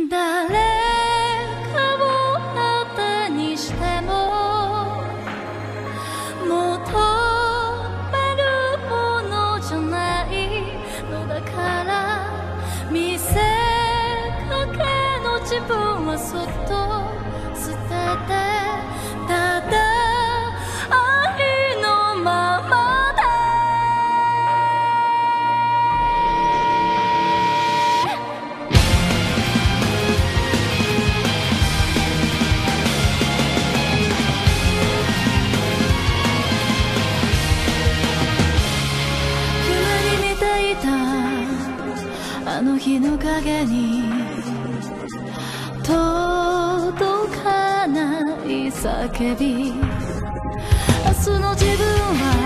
誰かを当てにしても求めるものじゃないのだから、見せかけの自分はそっと捨てて、ただ愛のままで夢に見ていたあの日の影に届かない叫び、明日の自分は